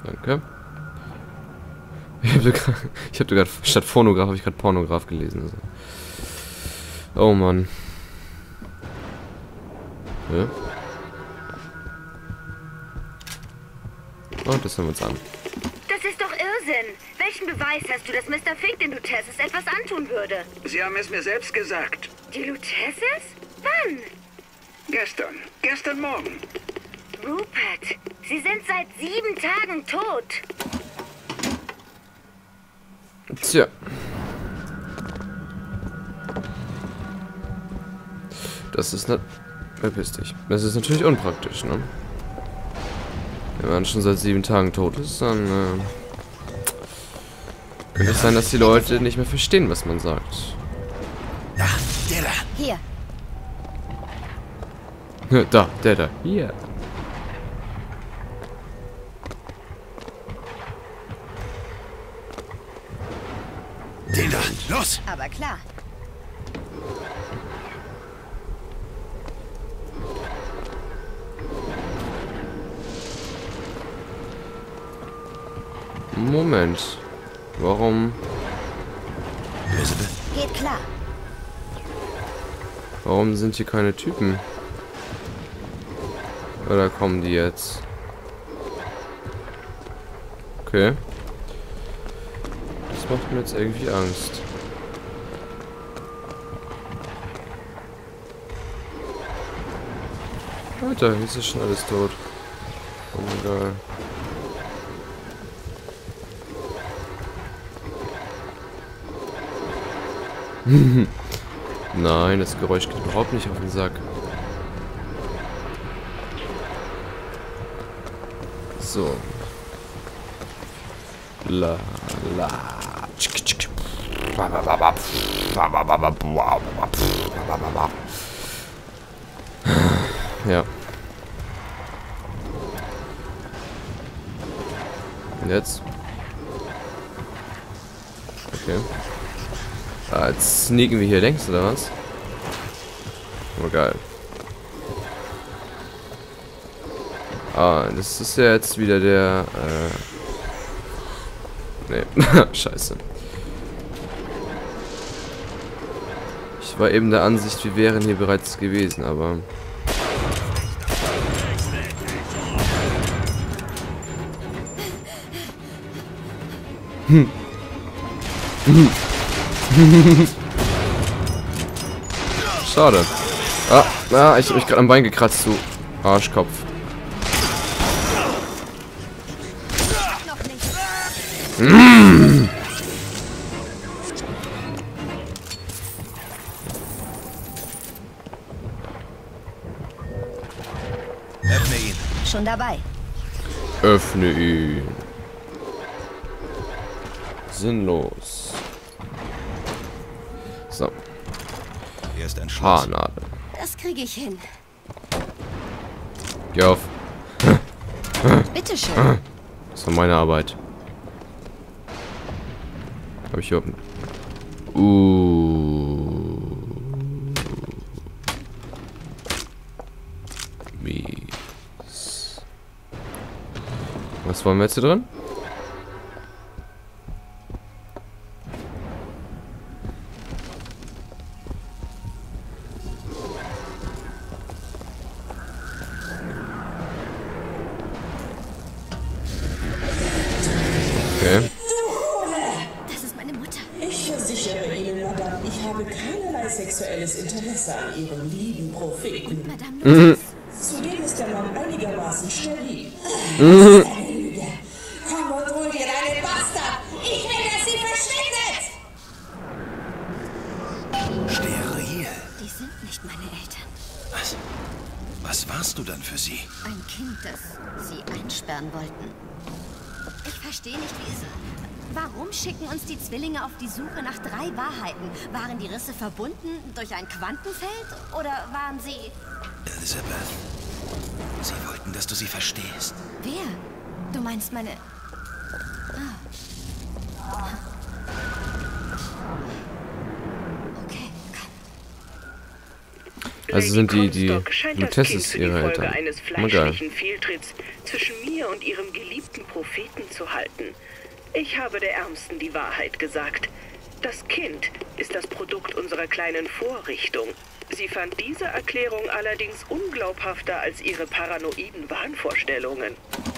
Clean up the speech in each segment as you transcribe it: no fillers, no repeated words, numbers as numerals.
Danke. Ich hab gerade statt Phonograph habe ich gerade Pornograph gelesen. Also. Oh Mann. Ja. Und das hören wir uns an. Das ist doch Irrsinn. Welchen Beweis hast du, dass Mr. Fink den Luteces etwas antun würde? Sie haben es mir selbst gesagt. Die Luteces? Wann? Gestern. Gestern Morgen. Rupert, sie sind seit 7 Tagen tot. Tja. Das ist nicht... Verpiss dich. Das ist natürlich unpraktisch, ne? Wenn man schon seit 7 Tagen tot ist, dann könnte es sein, dass die Leute nicht mehr verstehen, was man sagt. Da, der da. Hier. Da, der da. Hier. Den da. Los! Aber klar. Moment. Warum? Elizabeth. Geht klar. Warum sind hier keine Typen? Oder kommen die jetzt? Okay. Das macht mir jetzt irgendwie Angst. Alter, hier ist ja schon alles tot. Oh egal. Nein, das Geräusch geht überhaupt nicht auf den Sack. So. La la. Ja. Und jetzt? Okay. Ah, jetzt sneaken wir hier längs, oder was? Oh, geil. Ah, das ist ja jetzt wieder der, nee, scheiße. Ich war eben der Ansicht, wir wären hier bereits gewesen, aber... Schade. Ich hab mich gerade am Bein gekratzt, du Arschkopf. Öffne ihn. Schon dabei. Öffne ihn. Sinnlos. So. Hier ist ein Schloss. Haarnadel. Das kriege ich hin. Geh auf. Bitte schön. Das war meine Arbeit. Hab ich überhaupt... Mies. Was wollen wir jetzt hier drin? Okay. Das ist meine Mutter. Ich versichere Ihnen, Madame, ich habe keinerlei sexuelles Interesse an Ihrem lieben Propheten. Madame Luteces. Zudem ist der Mann einigermaßen steril. Das ist eine Lüge. Komm und hol dir deinen Bastard! Ich will, dass sie verschwindet! Steril. Die sind nicht meine Eltern. Was? Was warst du dann für sie? Ein Kind, das sie einsperren wollten. Ich verstehe nicht, wieso. Warum schicken uns die Zwillinge auf die Suche nach 3 Wahrheiten? Waren die Risse verbunden durch ein Quantenfeld? Oder waren sie... Elizabeth. Sie wollten, dass du sie verstehst. Wer? Du meinst meine... Okay, komm. Also sind die Comstock scheint das Lutesses Kind für die ihre Folge Eltern. eines Oh, geil. fleischlichen Fehltritts zwischen mir und ihrem geliebten Propheten zu halten. Ich habe der Ärmsten die Wahrheit gesagt. Das Kind ist das Produkt unserer kleinen Vorrichtung. Sie fand diese Erklärung allerdings unglaubhafter als ihre paranoiden Wahnvorstellungen.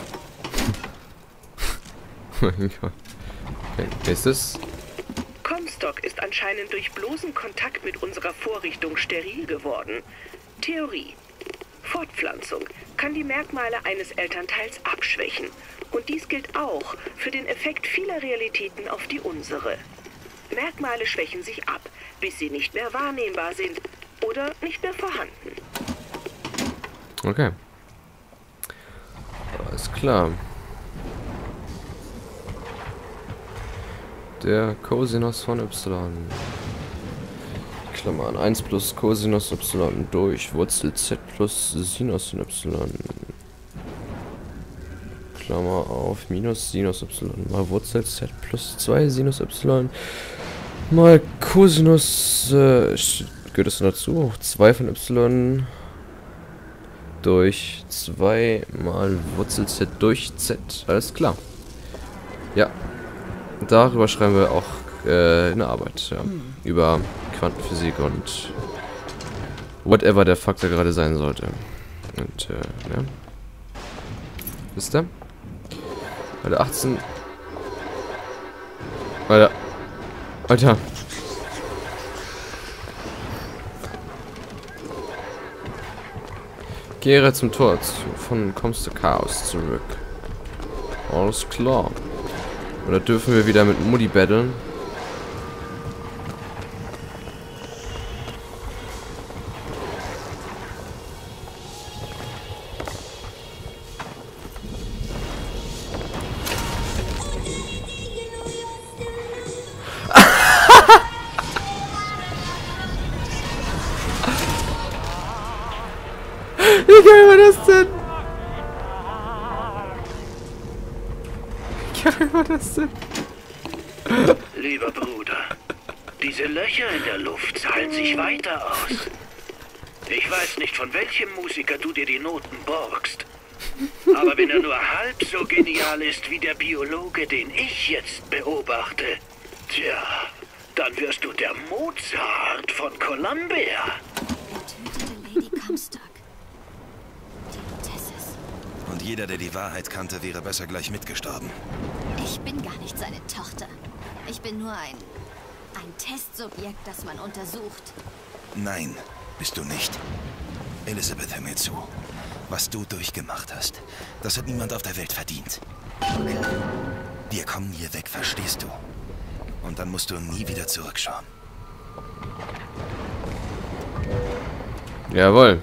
Mein Gott. Okay, nächstes. Comstock ist anscheinend durch bloßen Kontakt mit unserer Vorrichtung steril geworden. Theorie. Fortpflanzung kann die Merkmale eines Elternteils abschwächen. Und dies gilt auch für den Effekt vieler Realitäten auf die unsere. Merkmale schwächen sich ab, bis sie nicht mehr wahrnehmbar sind oder nicht mehr vorhanden. Okay. Alles klar. Der Cosinus von y. Klammern 1 plus Cosinus y durch Wurzel z plus Sinus y. Klammer auf minus Sinus y mal Wurzel z plus 2 Sinus y mal Cosinus gehört es dazu, auch 2 von y durch 2 mal Wurzel z durch z. Alles klar. Ja. Darüber schreiben wir auch eine Arbeit, ja. Über Quantenphysik und whatever der Faktor gerade sein sollte. Und, ja. Wisst ihr? Bei der 18... Alter. Kehre zum Tor von Comstock Chaos zurück. Alles klar. Oder dürfen wir wieder mit Mutti battlen? Wie geil war das denn? Wie geil war das denn? Lieber Bruder, diese Löcher in der Luft zahlen sich weiter aus. Ich weiß nicht, von welchem Musiker du dir die Noten borgst. Aber wenn er nur halb so genial ist wie der Biologe, den ich jetzt beobachte, tja, dann wirst du der Mozart von Columbia. Er tötete Lady Comstock. Die Lutesses. Und jeder, der die Wahrheit kannte, wäre besser gleich mitgestorben. Ich bin gar nicht seine Tochter. Ich bin nur ein Testsubjekt, das man untersucht. Nein, bist du nicht. Elizabeth, hör mir zu. Was du durchgemacht hast, das hat niemand auf der Welt verdient. Okay. Wir kommen hier weg, verstehst du? Und dann musst du nie wieder zurückschauen. Jawohl.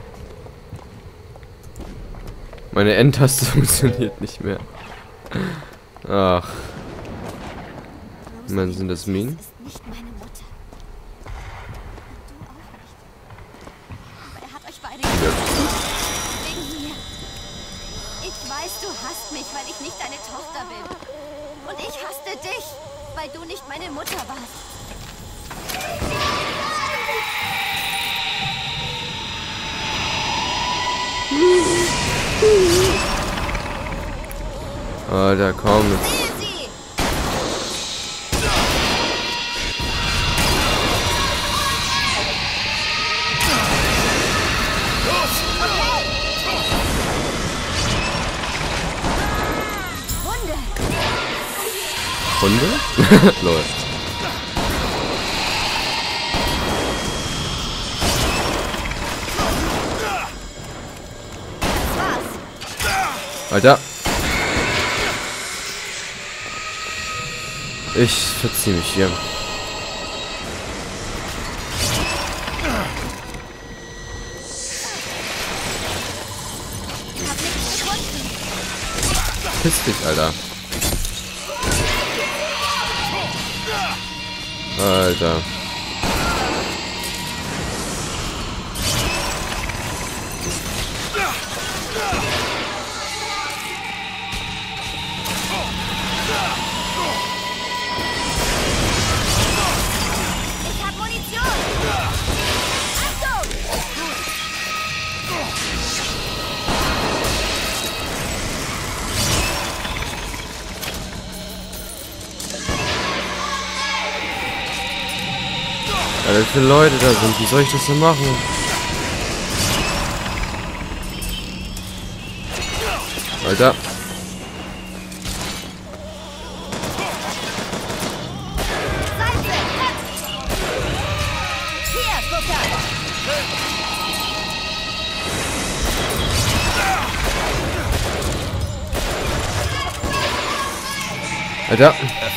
Meine Endtaste funktioniert nicht mehr. Ach. Man, sind das Minen? Das ist nicht meine Mutter. Und du auch nicht. Aber er hat euch beide getötet. Wegen mir. Ich weiß, du hasst mich, weil ich nicht deine Tochter bin. Und ich hasste dich, weil du nicht meine Mutter warst. Alter, komm. Sehe sie! Hunde! Hunde? Lol. Das war's. Alter. Ich verziehe mich hier. Ich hab nichts gefunden. Piss dich, Alter. Alter. Ich hab Munition! Achtung! Weil da viele Leute da sind. Wie soll ich das denn machen? Alter. Alter.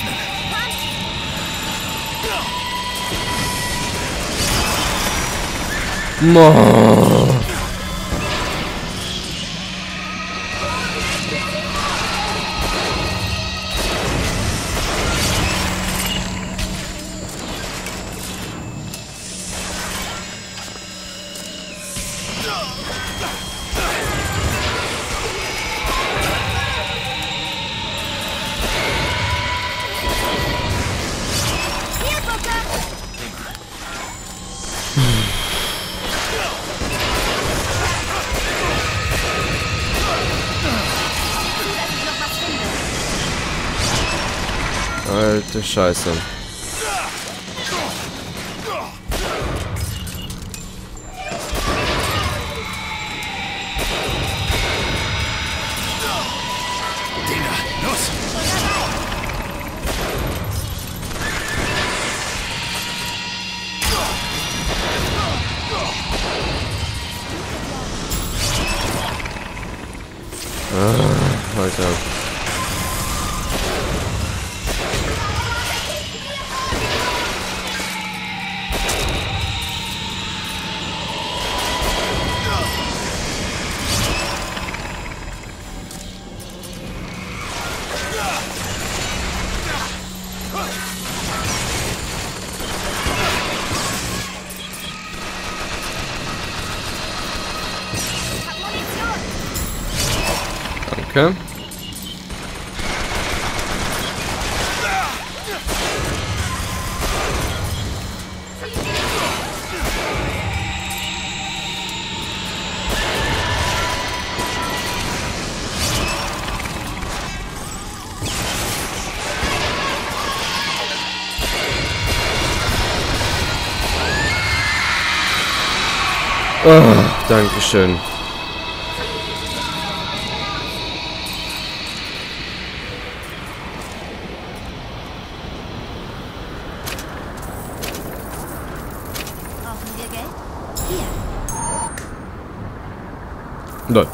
Mo. Alte Scheiße. Dinger, los! Alter. Danke. Oh, Dankeschön. Brauchen wir Geld? Hier. Nein.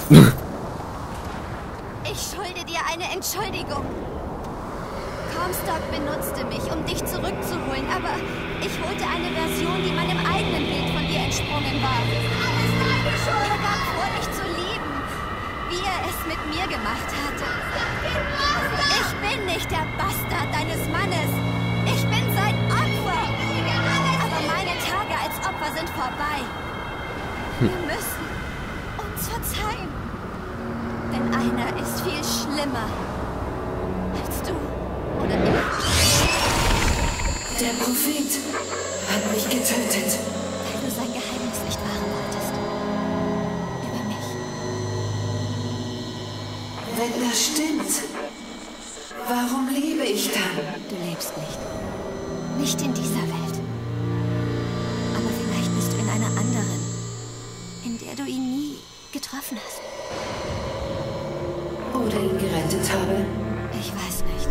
Ich schulde dir eine Entschuldigung. Comstock benutzte mich, um dich zurückzuholen, aber ich holte eine Version, die meinem eigenen Bild von dir entsprungen war. Er gab vor, dich zu lieben, wie er es mit mir gemacht hatte. Ich bin nicht der Bastard deines Mannes. Ich bin sein Opfer. Aber meine Tage als Opfer sind vorbei. Wir müssen uns verzeihen. Denn einer ist viel schlimmer als du oder ich. Der Prophet hat mich getötet. Weil du sein Geheimnis nicht wahren wolltest. Über mich. Wenn das stimmt, warum lebe ich dann? Du lebst nicht. Nicht in dieser Welt. Aber vielleicht bist du in einer anderen, in der du ihn nie getroffen hast. Oder ihn gerettet habe? Ich weiß nicht.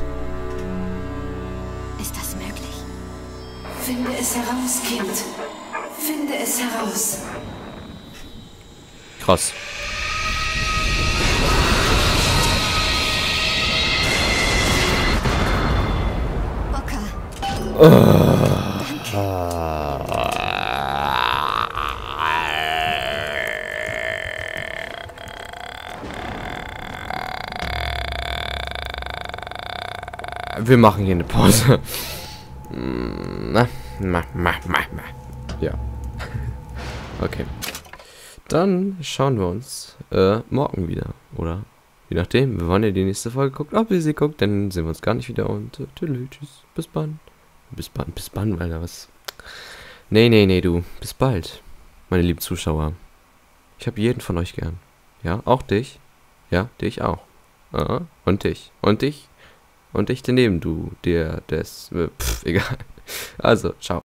Ist das möglich? Finde es heraus, Kind. Finde es heraus. Krass. Booker. Wir machen hier eine Pause. Ja. Okay. Dann schauen wir uns morgen wieder. Oder je nachdem, wann ihr die nächste Folge guckt. Ob ihr sie guckt, dann sehen wir uns gar nicht wieder. Und tschüss. Bis bald. Bis bald, Alter. Was? Nee, du. Bis bald. Meine lieben Zuschauer. Ich habe jeden von euch gern. Ja, auch dich. Ja, dich auch. Und dich. Und dich. Und dich daneben, du. Egal. Also, ciao.